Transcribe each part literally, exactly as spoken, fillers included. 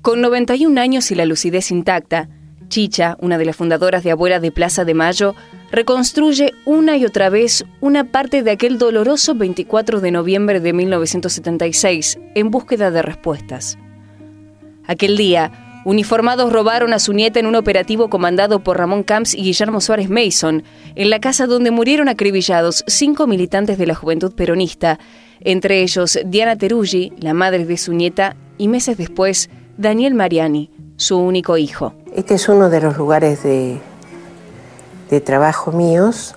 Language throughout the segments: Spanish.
Con noventa y un años y la lucidez intacta, Chicha, una de las fundadoras de Abuelas de Plaza de Mayo, reconstruye una y otra vez una parte de aquel doloroso veinticuatro de noviembre de mil novecientos setenta y seis en búsqueda de respuestas. Aquel día, uniformados robaron a su nieta en un operativo comandado por Ramón Camps y Guillermo Suárez Mason, en la casa donde murieron acribillados cinco militantes de la Juventud Peronista, entre ellos Diana Teruggi, la madre de su nieta, y meses después, Daniel Mariani, su único hijo. Este es uno de los lugares de, de trabajo míos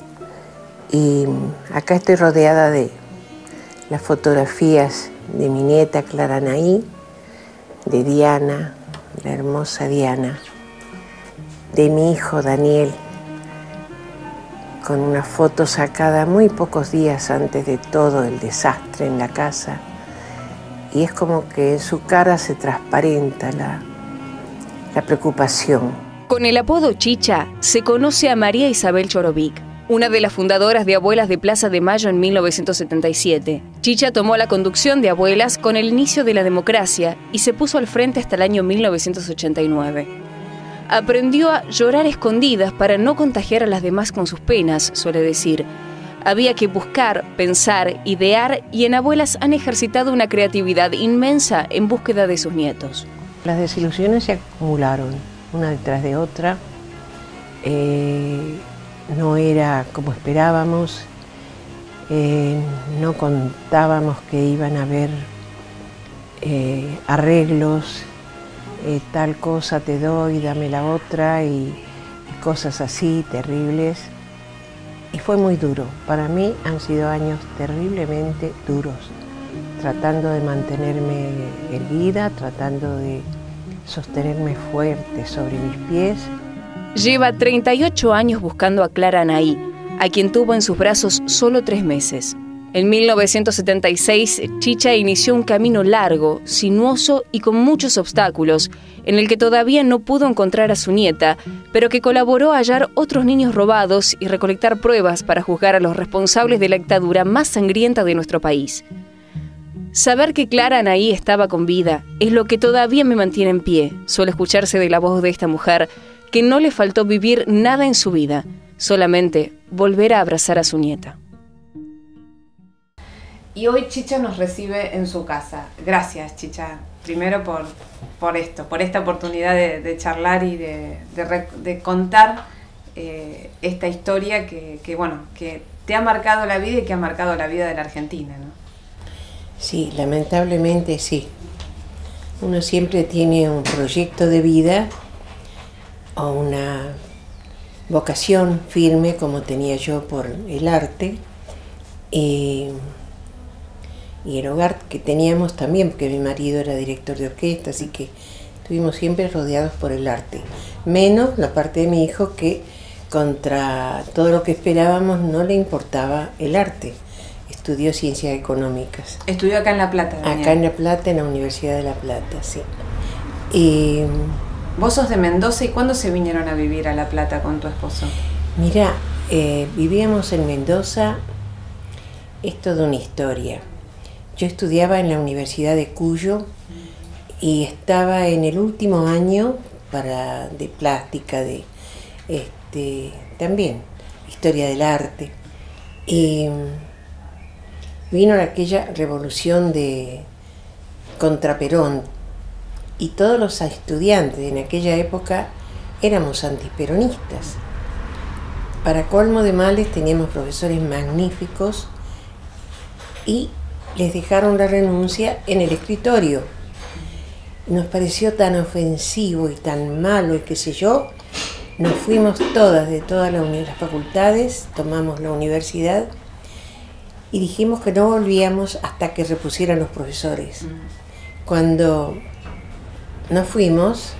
y acá estoy rodeada de las fotografías de mi nieta Clara Anaí, de Diana, la hermosa Diana, de mi hijo Daniel, con una foto sacada muy pocos días antes de todo el desastre en la casa. Y es como que en su cara se transparenta la, la preocupación. Con el apodo Chicha se conoce a María Isabel Chorovic, una de las fundadoras de Abuelas de Plaza de Mayo en mil novecientos setenta y siete. Chicha tomó la conducción de Abuelas con el inicio de la democracia y se puso al frente hasta el año mil novecientos ochenta y nueve. Aprendió a llorar escondidas para no contagiar a las demás con sus penas, suele decir. Había que buscar, pensar, idear y en Abuelas han ejercitado una creatividad inmensa en búsqueda de sus nietos. Las desilusiones se acumularon, una detrás de otra. Eh, no era como esperábamos, eh, no contábamos que iban a haber eh, arreglos, eh, tal cosa te doy, dame la otra, y, y cosas así terribles. Y fue muy duro. Para mí han sido años terriblemente duros, tratando de mantenerme erguida, tratando de sostenerme fuerte sobre mis pies. Lleva treinta y ocho años buscando a Clara Anaí, a quien tuvo en sus brazos solo tres meses. En mil novecientos setenta y seis, Chicha inició un camino largo, sinuoso y con muchos obstáculos, en el que todavía no pudo encontrar a su nieta, pero que colaboró a hallar otros niños robados y recolectar pruebas para juzgar a los responsables de la dictadura más sangrienta de nuestro país. Saber que Clara Anaí estaba con vida es lo que todavía me mantiene en pie, suele escucharse de la voz de esta mujer, que no le faltó vivir nada en su vida, solamente volver a abrazar a su nieta. Y hoy Chicha nos recibe en su casa. Gracias, Chicha, primero por, por esto, por esta oportunidad de, de charlar y de, de, de contar eh, esta historia que, que, bueno, que te ha marcado la vida y que ha marcado la vida de la Argentina, ¿no? Sí, lamentablemente sí. Uno siempre tiene un proyecto de vida o una vocación firme, como tenía yo por el arte, y... y el hogar que teníamos también, porque mi marido era director de orquesta, así que estuvimos siempre rodeados por el arte. Menos la parte de mi hijo, que contra todo lo que esperábamos no le importaba el arte. Estudió ciencias económicas. ¿Estudió acá en La Plata, Daniel? Acá en La Plata, en la Universidad de La Plata, sí. Y... ¿Vos sos de Mendoza y cuándo se vinieron a vivir a La Plata con tu esposo? Mira, eh, vivíamos en Mendoza, es toda una historia. Yo estudiaba en la Universidad de Cuyo y estaba en el último año para, de plástica, de este, también historia del arte. Y vino aquella revolución de contra Perón y todos los estudiantes en aquella época éramos antiperonistas. Para colmo de males teníamos profesores magníficos y les dejaron la renuncia en el escritorio. Nos pareció tan ofensivo y tan malo y qué sé yo, nos fuimos todas de todas las facultades, tomamos la universidad y dijimos que no volvíamos hasta que repusieran los profesores. Cuando nos fuimos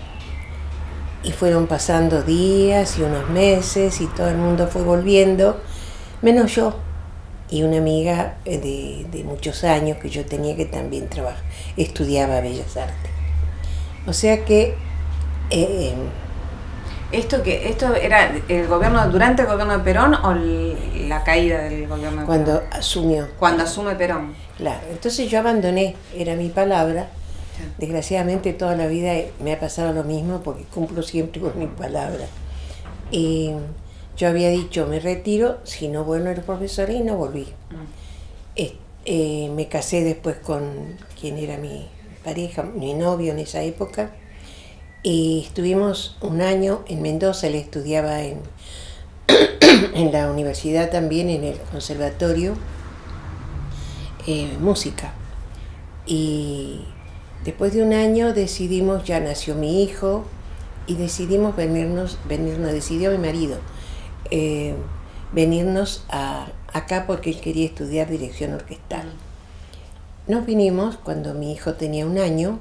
y fueron pasando días y unos meses y todo el mundo fue volviendo, menos yo y una amiga de, de muchos años que yo tenía, que también trabaja, estudiaba Bellas Artes. O sea que... Eh, ¿Esto que esto era el gobierno durante el gobierno de Perón o la caída del gobierno de cuando Perón? asumió. Cuando asume Perón. Claro, entonces yo abandoné, era mi palabra, Desgraciadamente toda la vida me ha pasado lo mismo porque cumplo siempre con mi palabra. Y yo había dicho, me retiro, si no vuelvo a los profesores, y no volví. Mm. Eh, eh, me casé después con quien era mi pareja, mi novio en esa época, y estuvimos un año en Mendoza. Él estudiaba en, en la universidad también, en el conservatorio, eh, música. Y después de un año decidimos, ya nació mi hijo, y decidimos venirnos, venirnos decidió mi marido, eh, venirnos a, acá porque él quería estudiar dirección orquestal. Nos vinimos cuando mi hijo tenía un año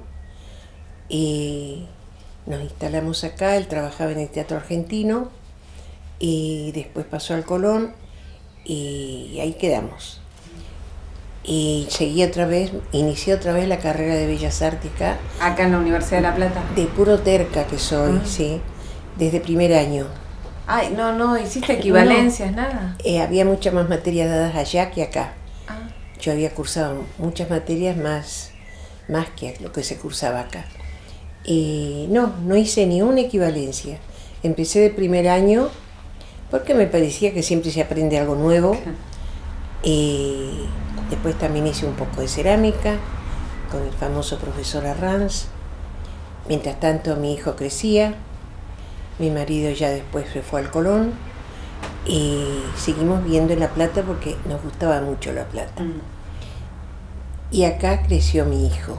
y nos instalamos acá. Él trabajaba en el Teatro Argentino y después pasó al Colón y ahí quedamos. Y seguí otra vez, inicié otra vez la carrera de Bellas Artes acá. ¿Acá en la Universidad de La Plata? De puro terca que soy, uh-huh. Sí, desde primer año. Ay, no, no, ¿hiciste equivalencias, no, nada? Eh, había muchas más materias dadas allá que acá. Ah. Yo había cursado muchas materias más, más que lo que se cursaba acá. Y no, no hice ni una equivalencia. Empecé de primer año porque me parecía que siempre se aprende algo nuevo. Y después también hice un poco de cerámica con el famoso profesor Arranz. Mientras tanto mi hijo crecía, mi marido ya después se fue al Colón y seguimos viviendo en La Plata porque nos gustaba mucho La Plata. Mm. Y acá creció mi hijo.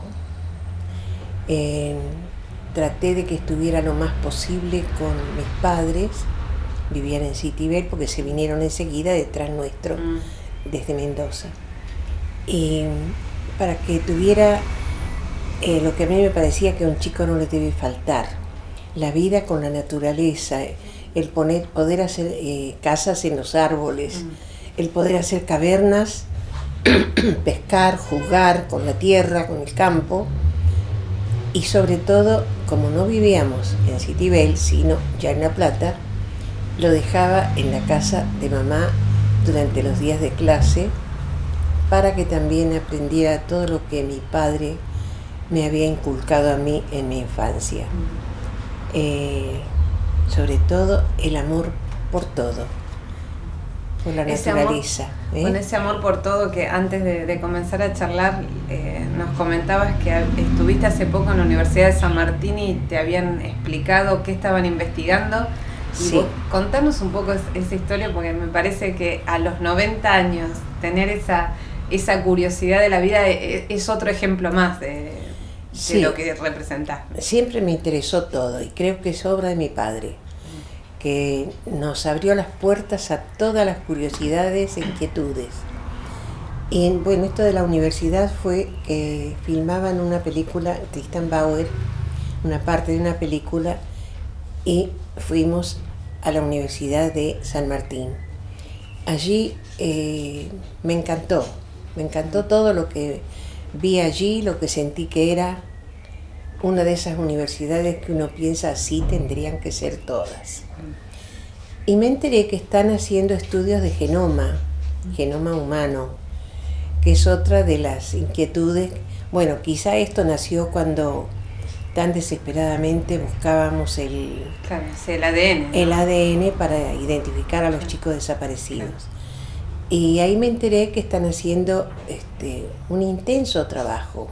Eh, traté de que estuviera lo más posible con mis padres, vivían en Citibel porque se vinieron enseguida detrás nuestro, mm. desde Mendoza. Y para que tuviera eh, lo que a mí me parecía que a un chico no le debe faltar, la vida con la naturaleza, el poner, poder hacer eh, casas en los árboles, mm. el poder hacer cavernas, pescar, jugar con la tierra, con el campo, y sobre todo, como no vivíamos en Citibel, sino ya en La Plata, lo dejaba en la casa de mamá durante los días de clase, para que también aprendiera todo lo que mi padre me había inculcado a mí en mi infancia. Eh, sobre todo el amor por todo, por la ese naturaleza. Amor, ¿eh? Con ese amor por todo que antes de, de comenzar a charlar eh, nos comentabas que estuviste hace poco en la Universidad de San Martín y te habían explicado qué estaban investigando. Y sí. Vos, contanos un poco esa historia porque me parece que a los noventa años tener esa, esa curiosidad de la vida es, es otro ejemplo más de, de sí. lo que representás. Siempre me interesó todo y creo que es obra de mi padre, que nos abrió las puertas a todas las curiosidades e inquietudes. Y bueno, esto de la universidad fue que filmaban una película, Tristan Bauer, una parte de una película, y fuimos a la Universidad de San Martín. Allí eh, me encantó, me encantó todo lo que vi allí, lo que sentí que era una de esas universidades que uno piensa así tendrían que ser todas. Y me enteré que están haciendo estudios de genoma, genoma humano, que es otra de las inquietudes. Bueno, quizá esto nació cuando tan desesperadamente buscábamos el, claro, sí, el A D N, ¿no? el A D N para identificar a los chicos desaparecidos. Claro. Y ahí me enteré que están haciendo este, un intenso trabajo.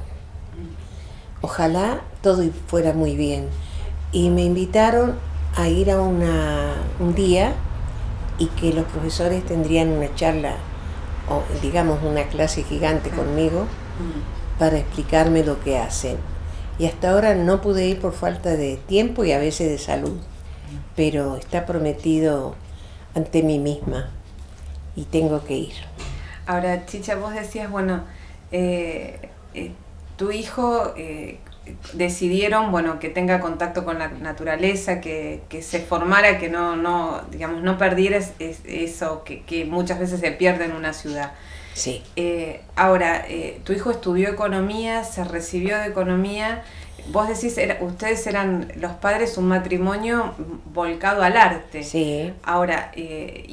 Ojalá todo fuera muy bien. Y me invitaron a ir a una, un día y que los profesores tendrían una charla, o digamos una clase gigante conmigo, para explicarme lo que hacen. Y hasta ahora no pude ir por falta de tiempo y a veces de salud, pero está prometido ante mí misma y tengo que ir. Ahora, Chicha, vos decías, bueno, eh, eh, tu hijo eh, decidieron, bueno, que tenga contacto con la naturaleza, que, que se formara, que no, no, digamos, no perdiera es, es eso que, que muchas veces se pierde en una ciudad. Sí. Eh, ahora, eh, tu hijo estudió economía, se recibió de economía. Vos decís, era, ustedes eran los padres un matrimonio volcado al arte. Sí. Ahora, eh, ¿y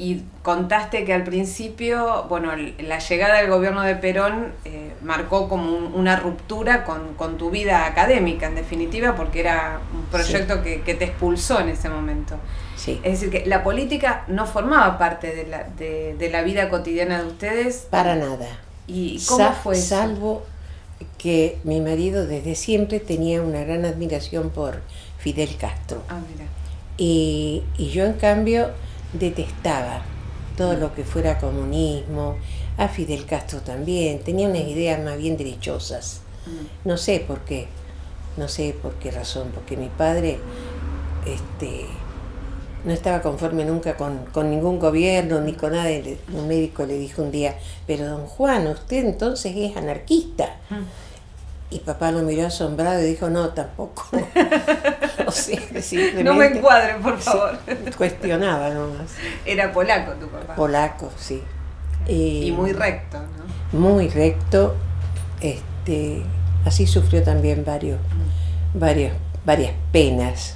contaste que al principio, bueno, la llegada del gobierno de Perón eh, marcó como un, una ruptura con, con tu vida académica, en definitiva, porque era un proyecto sí. que, que te expulsó en ese momento. Sí. Es decir, que la política no formaba parte de la, de, de la vida cotidiana de ustedes. Para nada. ¿Y cómo Sa fue eso? Salvo que mi marido desde siempre tenía una gran admiración por Fidel Castro. Ah, mira. Y, y yo en cambio detestaba todo lo que fuera comunismo, a Fidel Castro también, tenía unas ideas más bien derechosas. No sé por qué, no sé por qué razón, porque mi padre este, no estaba conforme nunca con, con ningún gobierno ni con nada. Un médico le dijo un día, pero don Juan, usted entonces es anarquista. Y papá lo miró asombrado y dijo, no, tampoco. O sea, simplemente... No me encuadre, por favor. Sí, cuestionaba nomás. Era polaco tu papá. Polaco, sí. Y, y muy recto, ¿no? Muy recto. Este, así sufrió también varios, mm. varios, varias penas.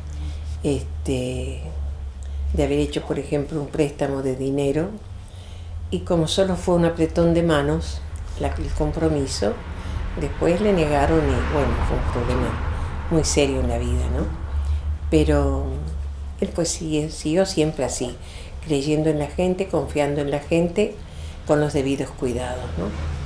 Este, de haber hecho, por ejemplo, un préstamo de dinero. Y como solo fue un apretón de manos, la, el compromiso, después le negaron y bueno, fue un problema muy serio en la vida, ¿no? Pero él pues siguió, siguió siempre así, creyendo en la gente, confiando en la gente, con los debidos cuidados, ¿no?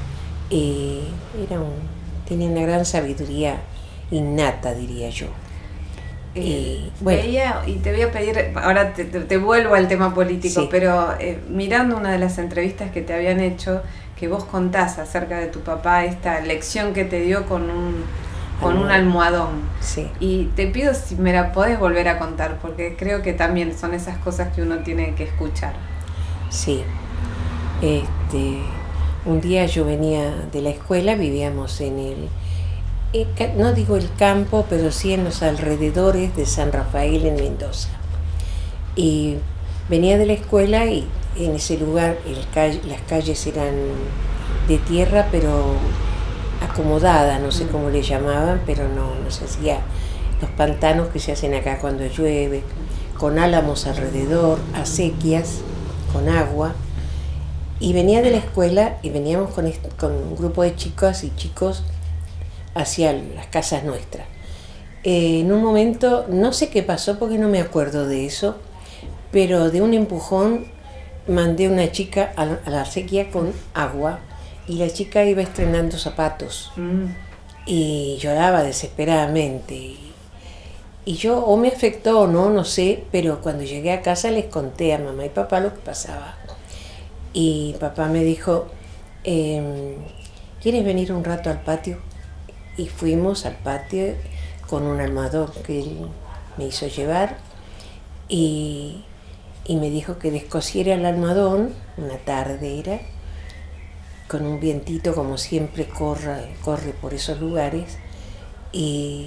Y era un, tenía una gran sabiduría innata, diría yo. Eh, y, bueno, veía, y te voy a pedir, ahora te, te, te vuelvo al tema político, sí. pero eh, mirando una de las entrevistas que te habían hecho, que vos contás acerca de tu papá, esta lección que te dio con un, con un almohadón. Sí. Y te pido si me la podés volver a contar, porque creo que también son esas cosas que uno tiene que escuchar. Sí. Este, un día yo venía de la escuela, vivíamos en el, el, no digo el campo, pero sí en los alrededores de San Rafael en Mendoza. Y venía de la escuela y en ese lugar el calle, las calles eran de tierra, pero acomodada, no sé cómo le llamaban, pero no, no se hacía los pantanos que se hacen acá cuando llueve, con álamos alrededor, acequias, con agua. Y venía de la escuela y veníamos con, con un grupo de chicas y chicos hacia las casas nuestras. Eh, en un momento, no sé qué pasó porque no me acuerdo de eso, pero de un empujón mandé una chica a la, a la acequia con agua y la chica iba estrenando zapatos mm. y lloraba desesperadamente. Y, y yo, o me afectó o no, no sé, pero cuando llegué a casa les conté a mamá y papá lo que pasaba. Y papá me dijo, eh, ¿quieres venir un rato al patio? Y fuimos al patio con un almohadón que él me hizo llevar y... y me dijo que descosiera el almohadón, una tarde era, con un vientito como siempre corre, corre por esos lugares, y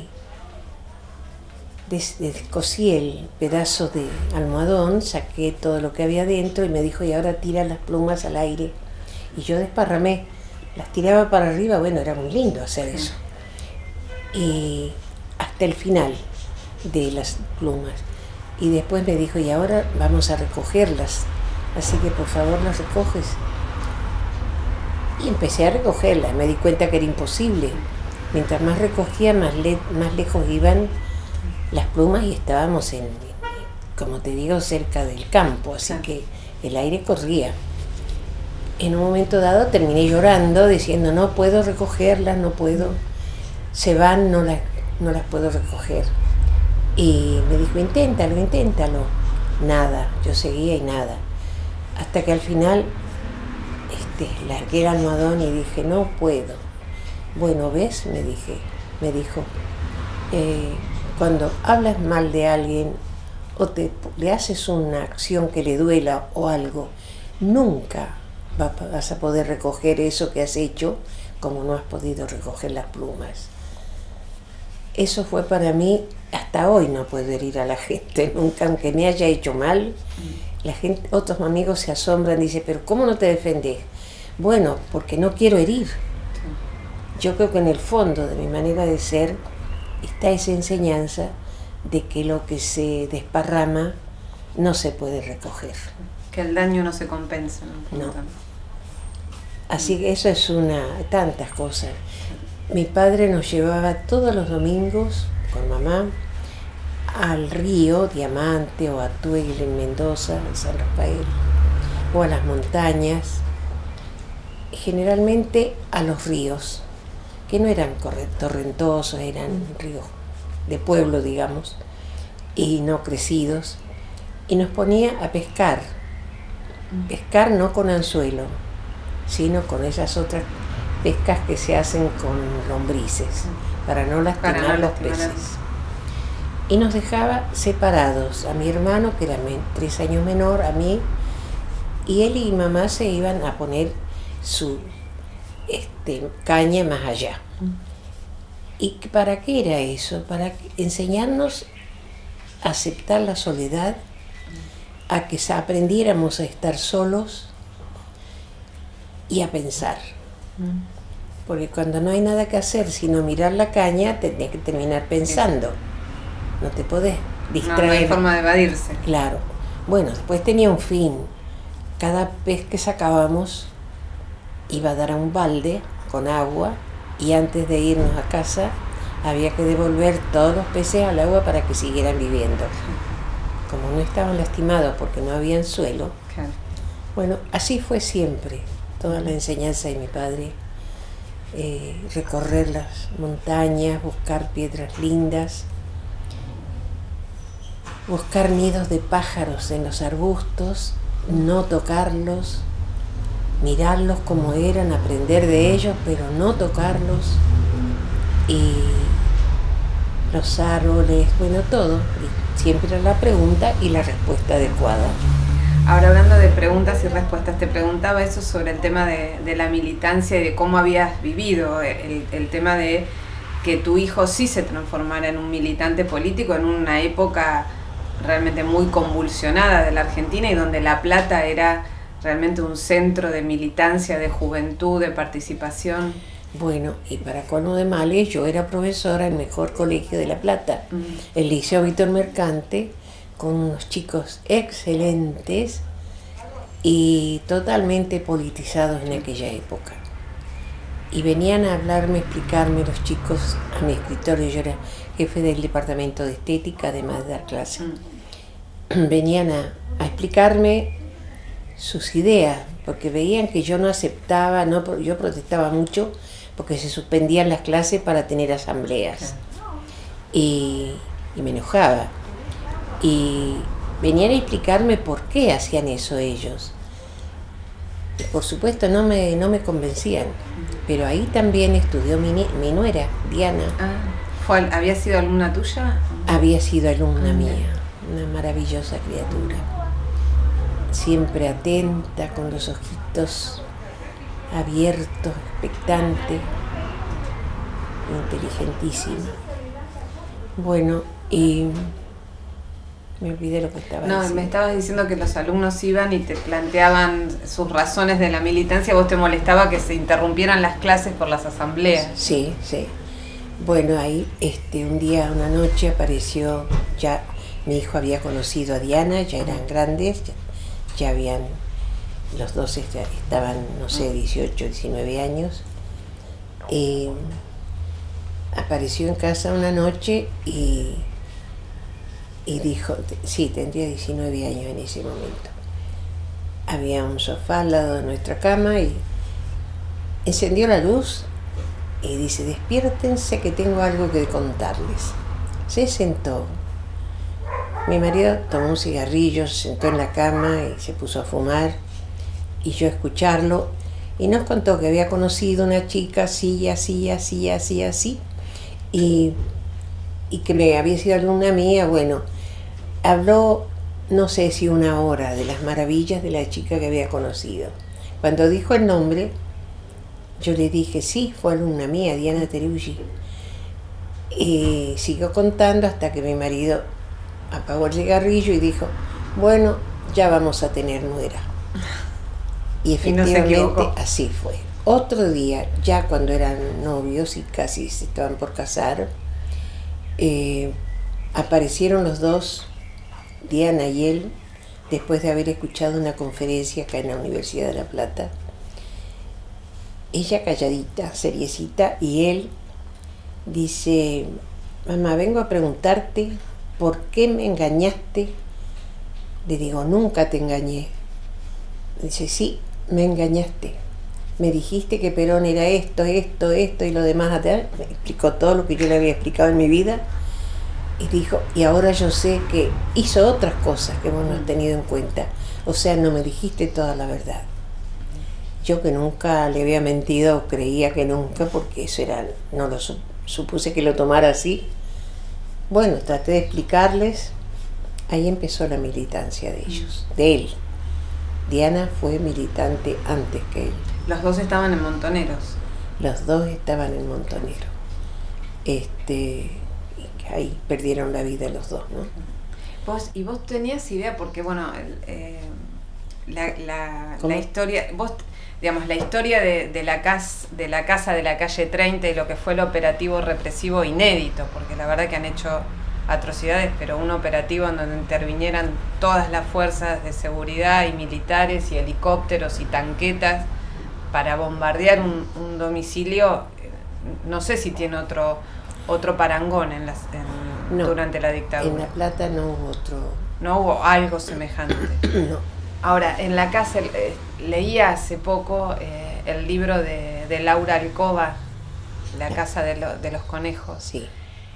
des, descosí el pedazo de almohadón, saqué todo lo que había dentro y me dijo, y ahora tira las plumas al aire. Y yo desparramé, las tiraba para arriba, bueno, era muy lindo hacer eso. Y hasta el final de las plumas. Y después me dijo, y ahora vamos a recogerlas, así que por favor las recoges. Y empecé a recogerlas, me di cuenta que era imposible. Mientras más recogía, más, le más lejos iban las plumas y estábamos, en, como te digo, cerca del campo, así que el aire corría. En un momento dado terminé llorando, diciendo, no puedo recogerlas, no puedo, se van, no las, no las puedo recoger. Y me dijo, inténtalo, inténtalo. Nada, yo seguía y nada. Hasta que al final este, largué el almohadón y dije, no puedo. Bueno, ¿ves? Me dije, me dijo, eh, cuando hablas mal de alguien o te, le haces una acción que le duela o algo, nunca vas a poder recoger eso que has hecho como no has podido recoger las plumas. Eso fue para mí, hasta hoy no puedo herir a la gente, nunca, aunque me haya hecho mal. La gente, otros amigos se asombran, dicen, pero ¿cómo no te defendés? Bueno, porque no quiero herir. Yo creo que en el fondo de mi manera de ser está esa enseñanza de que lo que se desparrama no se puede recoger. Que el daño no se compensa, ¿no? No. Así que eso es una, tantas cosas. Mi padre nos llevaba todos los domingos con mamá al río Diamante o a Tuel en Mendoza, en San Rafael, o a las montañas, generalmente a los ríos, que no eran torrentosos, eran ríos de pueblo, digamos, y no crecidos, y nos ponía a pescar, pescar no con anzuelo, sino con esas otras pescas que se hacen con lombrices, para no lastimar para no los lastimar peces. Y nos dejaba separados, a mi hermano, que era tres años menor, a mí, y él y mamá se iban a poner su este, caña más allá. ¿Y para qué era eso? Para enseñarnos a aceptar la soledad, a que aprendiéramos a estar solos y a pensar. Porque cuando no hay nada que hacer sino mirar la caña, tenés que terminar pensando. No te podés distraer. No, no hay forma de evadirse. Claro. Bueno, después tenía un fin. Cada pez que sacábamos iba a dar a un balde con agua y antes de irnos a casa había que devolver todos los peces al agua para que siguieran viviendo. Como no estaban lastimados porque no había suelo. Claro. Bueno, así fue siempre. Toda la enseñanza de mi padre. Eh, recorrer las montañas, buscar piedras lindas, buscar nidos de pájaros en los arbustos, no tocarlos, mirarlos como eran, aprender de ellos, pero no tocarlos, y los árboles, bueno, todo. Y siempre era la pregunta y la respuesta adecuada. Ahora, hablando de preguntas y respuestas, te preguntaba eso sobre el tema de, de la militancia y de cómo habías vivido el, el tema de que tu hijo sí se transformara en un militante político en una época realmente muy convulsionada de la Argentina y donde La Plata era realmente un centro de militancia, de juventud, de participación. Bueno, y para colmo de males, yo era profesora en el mejor colegio de La Plata, mm. el Liceo Víctor Mercante, con unos chicos excelentes y totalmente politizados en aquella época. Y venían a hablarme, a explicarme los chicos a mi escritorio. Yo era jefe del departamento de estética, además de dar clase. Mm. Venían a, a explicarme sus ideas, porque veían que yo no aceptaba, no, yo protestaba mucho porque se suspendían las clases para tener asambleas. Y, y me enojaba. Y venían a explicarme por qué hacían eso ellos. Y por supuesto no me, no me convencían, pero ahí también estudió mi, mi nuera, Diana. Ah, ¿fue, ¿Había sido alumna tuya? Había sido alumna ah, mía, una maravillosa criatura. Siempre atenta, con los ojitos abiertos, expectante, inteligentísima. Bueno, y me olvidé lo que estaba no, diciendo. Me estabas diciendo que los alumnos iban y te planteaban sus razones de la militancia. ¿Vos te molestaba que se interrumpieran las clases por las asambleas? Sí, sí. Bueno, ahí este, un día, una noche apareció, ya mi hijo había conocido a Diana, ya eran grandes, ya, ya habían, los dos ya estaban, no sé, dieciocho, diecinueve años. Y apareció en casa una noche y... Y dijo, sí, tendría diecinueve años en ese momento. Había un sofá al lado de nuestra cama y encendió la luz y dice, despiértense que tengo algo que contarles. Se sentó. Mi marido tomó un cigarrillo, se sentó en la cama y se puso a fumar. Y yo a escucharlo. Y nos contó que había conocido una chica así, así, así, así, así. Y, y que me había sido alumna mía, bueno... Habló, no sé si una hora, de las maravillas de la chica que había conocido. Cuando dijo el nombre, yo le dije, sí, fue alumna mía, Diana Teruggi. Y siguió contando hasta que mi marido apagó el cigarrillo y dijo, bueno, ya vamos a tener nuera. Y efectivamente y no se así fue. Otro día, ya cuando eran novios y casi se estaban por casar, eh, aparecieron los dos, Diana y él, después de haber escuchado una conferencia acá en la Universidad de La Plata. Ella calladita, seriecita, y él dice: mamá, vengo a preguntarte por qué me engañaste. Le digo: nunca te engañé. Dice: sí, me engañaste. Me dijiste que Perón era esto, esto, esto y lo demás atrás. Me explicó todo lo que yo le había explicado en mi vida. Y dijo: y ahora yo sé que hizo otras cosas que vos no has tenido en cuenta. O sea, no me dijiste toda la verdad. Yo, que nunca le había mentido, creía que nunca, porque eso era, no lo supuse que lo tomara así. Bueno, traté de explicarles. Ahí empezó la militancia de ellos, de él. Diana fue militante antes que él. Los dos estaban en Montoneros. Los dos estaban en Montonero. Este, y ahí perdieron la vida los dos, ¿no? Vos, y vos tenías idea, porque bueno, el, eh, la, la, la historia, vos, digamos, la historia de, de, la casa, de la casa de la calle treinta y lo que fue el operativo represivo inédito, porque la verdad que han hecho atrocidades, pero un operativo en donde intervinieran todas las fuerzas de seguridad y militares y helicópteros y tanquetas para bombardear un, un domicilio, no sé si tiene otro otro parangón en las, en, no, durante la dictadura. En La Plata no hubo otro. No hubo algo semejante. No. Ahora, en la casa, eh, leía hace poco eh, el libro de, de Laura Alcoba, La casa de, lo, de los conejos. Sí.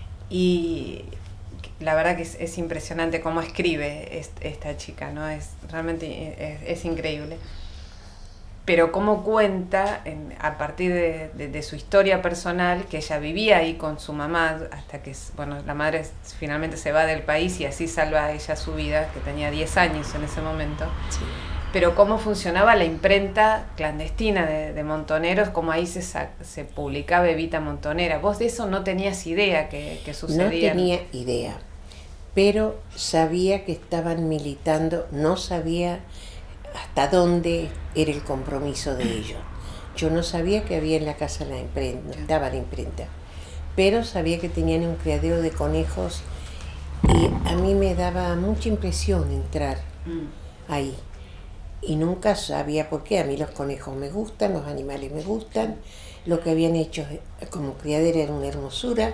Y la verdad que es, es impresionante cómo escribe est, esta chica, ¿no? Es realmente es, es increíble. Pero cómo cuenta, en, a partir de, de, de su historia personal, que ella vivía ahí con su mamá, hasta que, bueno, la madre finalmente se va del país y así salva a ella su vida, que tenía diez años en ese momento. Sí. Pero cómo funcionaba la imprenta clandestina de, de Montoneros, cómo ahí se, se publicaba Evita Montonera. Vos de eso no tenías idea que, que sucedía. No tenía idea, pero sabía que estaban militando, no sabía hasta dónde era el compromiso de ellos. Yo no sabía que había en la casa la imprenta, no estaba la imprenta, pero sabía que tenían un criadero de conejos y a mí me daba mucha impresión entrar mm. ahí. Y nunca sabía por qué. A mí los conejos me gustan, los animales me gustan, lo que habían hecho como criadero era una hermosura,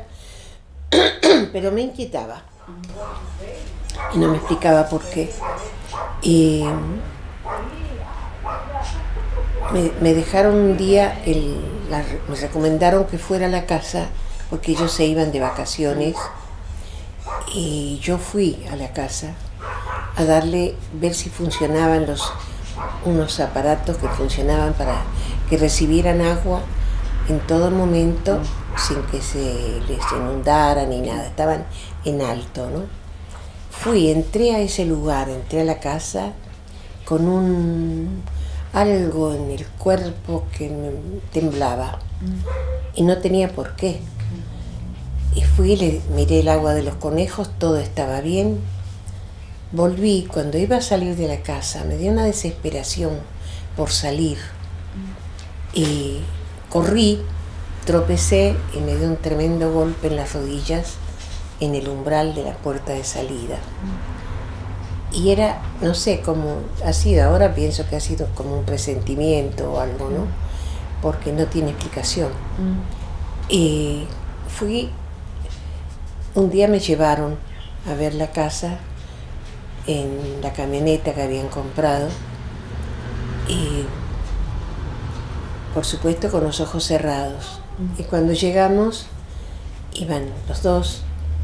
pero me inquietaba y no me explicaba por qué. Y me, me dejaron un día, el, la, me recomendaron que fuera a la casa porque ellos se iban de vacaciones y yo fui a la casa a darle, ver si funcionaban los unos aparatos que funcionaban para que recibieran agua en todo momento sin que se les inundara ni nada, estaban en alto, ¿no? Fui, entré a ese lugar, entré a la casa con un algo en el cuerpo que me temblaba y no tenía por qué. Y fui, le miré el agua de los conejos, todo estaba bien. Volví, cuando iba a salir de la casa, me dio una desesperación por salir. Y corrí, tropecé y me dio un tremendo golpe en las rodillas, en el umbral de la puerta de salida. Y era, no sé, como ha sido, ahora pienso que ha sido como un presentimiento o algo, ¿no? Porque no tiene explicación. Y fui, un día me llevaron a ver la casa en la camioneta que habían comprado y por supuesto con los ojos cerrados. Y cuando llegamos, iban los dos,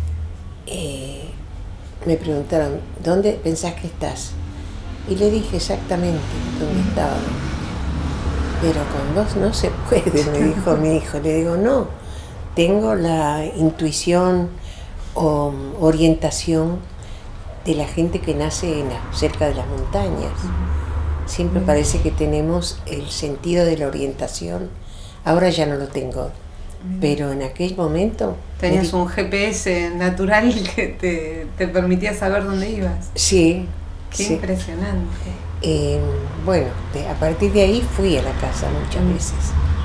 eh, me preguntaron, ¿dónde pensás que estás? Y le dije exactamente dónde estaba. Pero con vos no se puede, me dijo mi hijo. Le digo, no, tengo la intuición o orientación de la gente que nace en la, cerca de las montañas. Siempre mm. parece que tenemos el sentido de la orientación. Ahora ya no lo tengo, mm. pero en aquel momento... Tenías un G P S natural que te, te permitía saber dónde ibas. Sí. Qué sí. impresionante. Eh, bueno, de, a partir de ahí fui a la casa muchas mm. veces,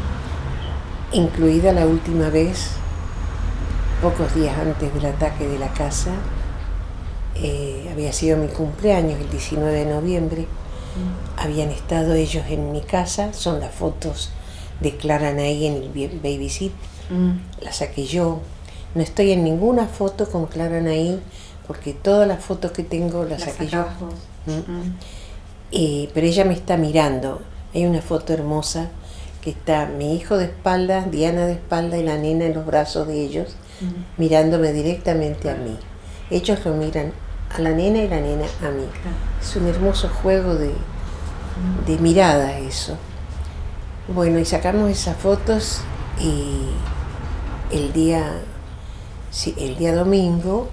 incluida la última vez, pocos días antes del ataque de la casa. eh, había sido mi cumpleaños, el diecinueve de noviembre. Mm. Habían estado ellos en mi casa, son las fotos de Clara Anaí en el babysit, mm. las saqué yo. No estoy en ninguna foto con Clara Anaí, porque todas las fotos que tengo las, las saqué yo. ¿Mm? Mm. Eh, pero ella me está mirando. Hay una foto hermosa que está mi hijo de espalda, Diana de espalda y la nena en los brazos de ellos, mm. mirándome directamente a mí. Ellos lo miran a la nena y la nena a mí. Ah. Es un hermoso juego de, mm. de mirada eso. Bueno, y sacamos esas fotos y el día, sí, el día domingo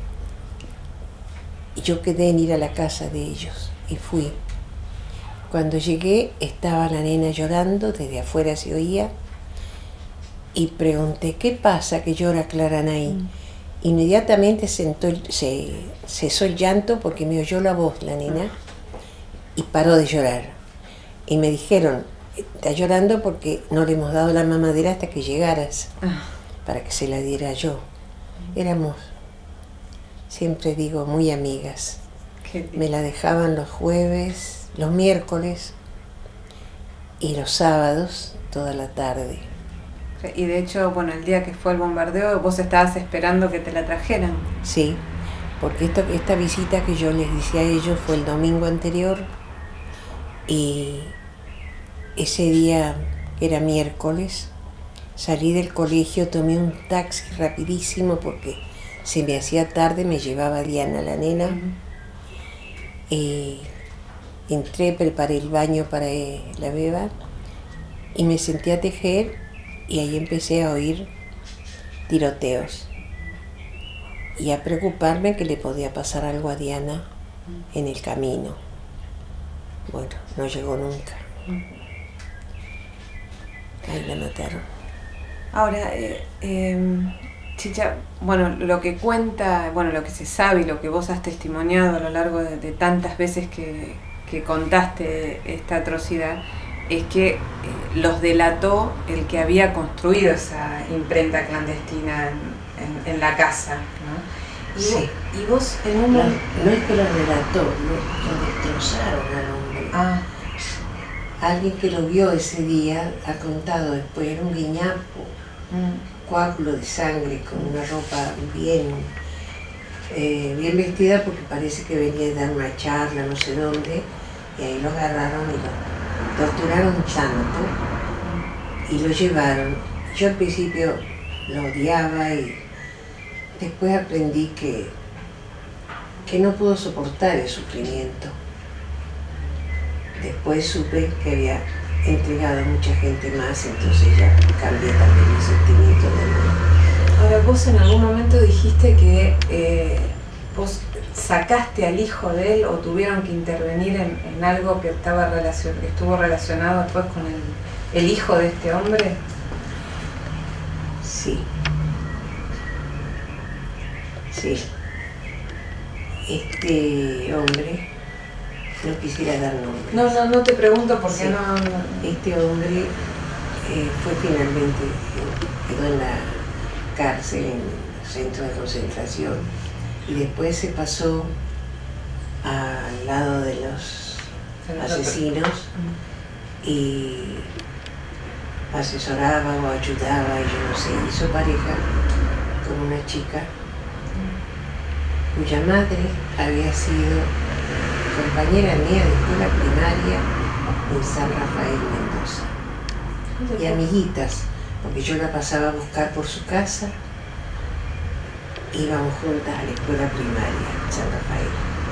yo quedé en ir a la casa de ellos y fui. Cuando llegué estaba la nena llorando, desde afuera se oía, y pregunté, ¿qué pasa que llora Clara Anaí? Mm. Inmediatamente sentó el, se, cesó el llanto porque me oyó la voz la nena y paró de llorar. Y me dijeron, está llorando porque no le hemos dado la mamadera hasta que llegaras, ah. para que se la diera yo. Éramos, siempre digo, muy amigas. Me la dejaban los jueves, los miércoles y los sábados toda la tarde. Y de hecho, bueno, el día que fue el bombardeo, vos estabas esperando que te la trajeran. Sí, porque esto, esta visita que yo les hice a ellos fue el domingo anterior y ese día, que era miércoles, salí del colegio, tomé un taxi rapidísimo porque se me hacía tarde, me llevaba Diana, la nena. Uh-huh. Y entré, preparé el baño para la beba y me senté a tejer y ahí empecé a oír tiroteos y a preocuparme que le podía pasar algo a Diana en el camino. Bueno, no llegó nunca. Ahí la mataron. Ahora, eh, eh, Chicha, bueno, lo que cuenta, bueno, lo que se sabe y lo que vos has testimoniado a lo largo de, de tantas veces que, que contaste esta atrocidad, es que eh, los delató el que había construido esa imprenta clandestina en, en, en la casa, ¿no? Y, sí. vos, y vos en un... No, no es que los delató, lo, lo destrozaron al hombre. Ah. Alguien que lo vio ese día ha contado después, era un guiñapo, un coágulo de sangre con una ropa bien, eh, bien vestida porque parece que venía a dar una charla, no sé dónde, y ahí lo agarraron y lo torturaron tanto y lo llevaron. Yo al principio lo odiaba y después aprendí que, que no pudo soportar el sufrimiento. Después supe que había entregado a mucha gente más, entonces ya cambié también mi sentimiento de amor. Ahora, vos en algún momento dijiste que eh, vos sacaste al hijo de él o tuvieron que intervenir en, en algo que, estaba relacion, que estuvo relacionado después con el, el hijo de este hombre. Sí. Sí. Este hombre... No quisiera dar nombres. No, no, no te pregunto porque sí. no, no... Este hombre eh, fue finalmente, quedó en la cárcel, en el centro de concentración, y después se pasó al lado de los asesinos y asesoraba o ayudaba, y yo no sé, hizo pareja con una chica cuya madre había sido compañera mía de escuela primaria en San Rafael, Mendoza. Y amiguitas, porque yo la pasaba a buscar por su casa, íbamos juntas a la escuela primaria en San Rafael.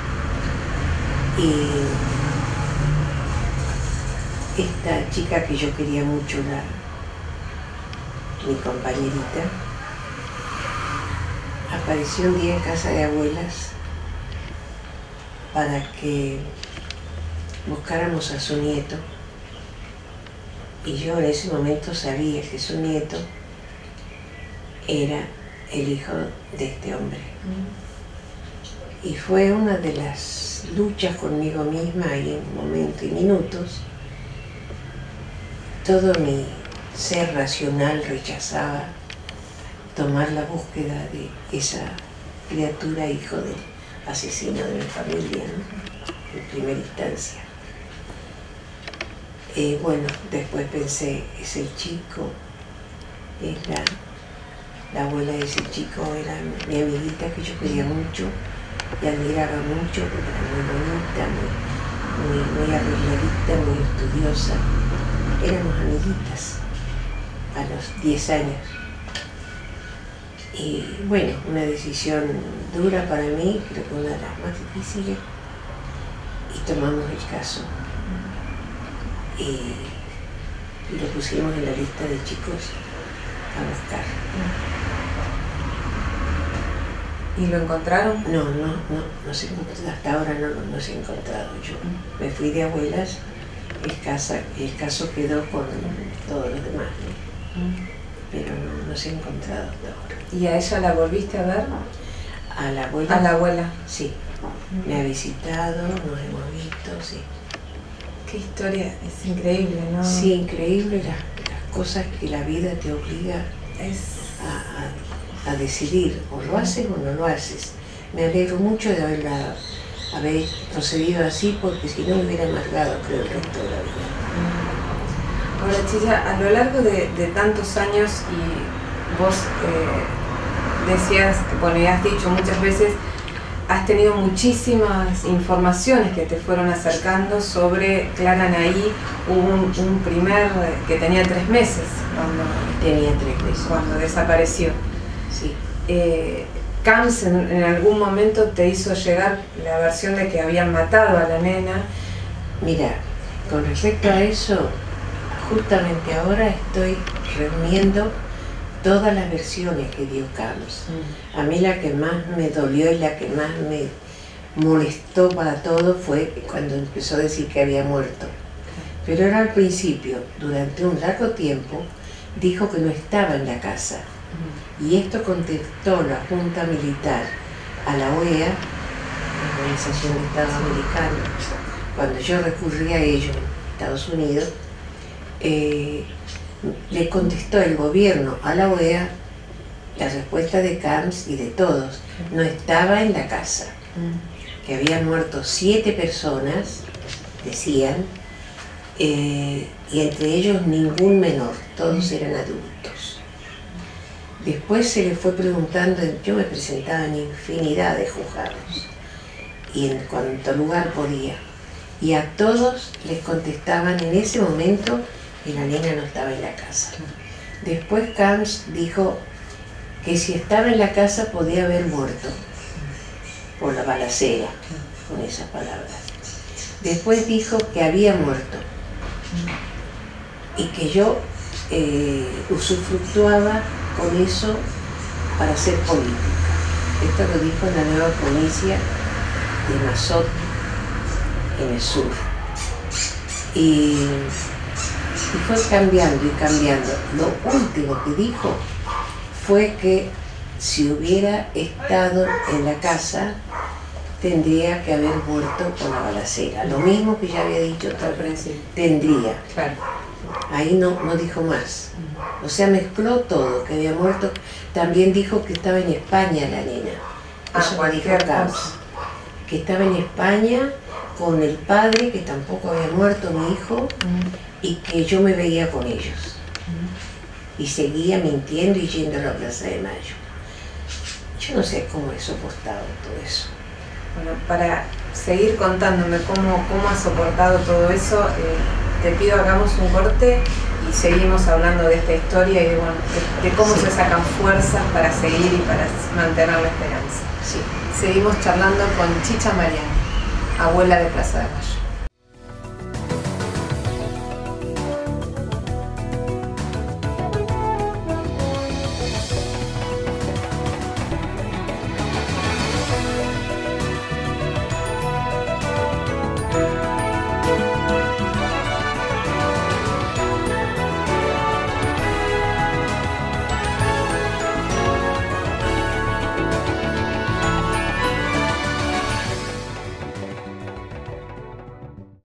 Y esta chica que yo quería mucho, la, mi compañerita, apareció un día en casa de abuelas para que buscáramos a su nieto, y yo en ese momento sabía que su nieto era el hijo de este hombre. Mm. Y fue una de las luchas conmigo misma, y en momentos y minutos todo mi ser racional rechazaba tomar la búsqueda de esa criatura hijo de él. asesino de mi familia, ¿no? En primera instancia. Eh, bueno, después pensé, es el chico, es la, la abuela de ese chico, era mi amiguita que yo quería mucho y admiraba mucho porque era muy bonita, muy, muy, muy arregladita, muy estudiosa. Éramos amiguitas a los diez años. Y bueno, una decisión dura para mí, creo que una de las más difíciles, y tomamos el caso. Y, y lo pusimos en la lista de chicos a buscar. ¿Y lo encontraron? No, no, no, no se encontró, hasta ahora no, no, no se ha encontrado. Yo me fui de abuelas, el, casa, el caso quedó con todos los demás, ¿no? Pero no, no se ha encontrado hasta ahora. ¿Y a ella la volviste a ver? ¿A la abuela? A la abuela. Sí, me ha visitado, nos hemos visto, sí. Qué historia, es increíble, ¿no? Sí, increíble las, las cosas que la vida te obliga es... a, a, a decidir, o lo haces o no lo haces. Me alegro mucho de haberla, haber procedido así, porque si no me hubiera amargado, creo, el resto de la vida. Ahora, Chicha, a lo largo de, de tantos años, y vos eh, decías, bueno, y has dicho muchas veces, has tenido muchísimas informaciones que te fueron acercando sobre Clara Nahí. Hubo un, un primer que tenía tres meses cuando, tenía tres meses. cuando desapareció. Sí. Eh, Camps en, en algún momento te hizo llegar la versión de que habían matado a la nena. Mira, con respecto a eso, justamente ahora estoy reuniendo todas las versiones que dio Camps. Mm. A mí la que más me dolió y la que más me molestó para todo fue cuando empezó a decir que había muerto. Pero era al principio, durante un largo tiempo, dijo que no estaba en la casa. Mm. Y esto contestó la Junta Militar a la O E A, la Organización de Estados Americanos, cuando yo recurrí a ello en Estados Unidos. Eh, le contestó el gobierno a la O E A la respuesta de Camps y de todos: no estaba en la casa, que habían muerto siete personas, decían, eh, y entre ellos ningún menor, todos eran adultos. Después se le fue preguntando, yo me presentaba en infinidad de juzgados y en cuanto lugar podía, y a todos les contestaban en ese momento que la nena no estaba en la casa. Después Camps dijo que si estaba en la casa podía haber muerto por la balacera, con esas palabras. Después dijo que había muerto y que yo eh, usufructuaba con eso para hacer política. Esto lo dijo en la nueva provincia de Mazot, en el sur. Y Y fue cambiando y cambiando. Lo último que dijo fue que si hubiera estado en la casa, tendría que haber muerto con la balacera. Lo mismo que ya había dicho al principio. Tendría. Claro. Ahí no, no dijo más. O sea, mezcló todo, que había muerto. También dijo que estaba en España la nena. Eso lo dijo Camps. Que estaba en España con el padre, que tampoco había muerto, mi hijo, mm. y que yo me veía con ellos. Mm. Y seguía mintiendo y yendo a la Plaza de Mayo. Yo no sé cómo he soportado todo eso. Bueno, para seguir contándome cómo, cómo has soportado todo eso, eh, te pido hagamos un corte y seguimos hablando de esta historia y de, bueno, de, de cómo sí. se sacan fuerzas para seguir y para mantener la esperanza. Sí. Seguimos charlando con Chicha Mariani, abuela de Plaza de Mayo.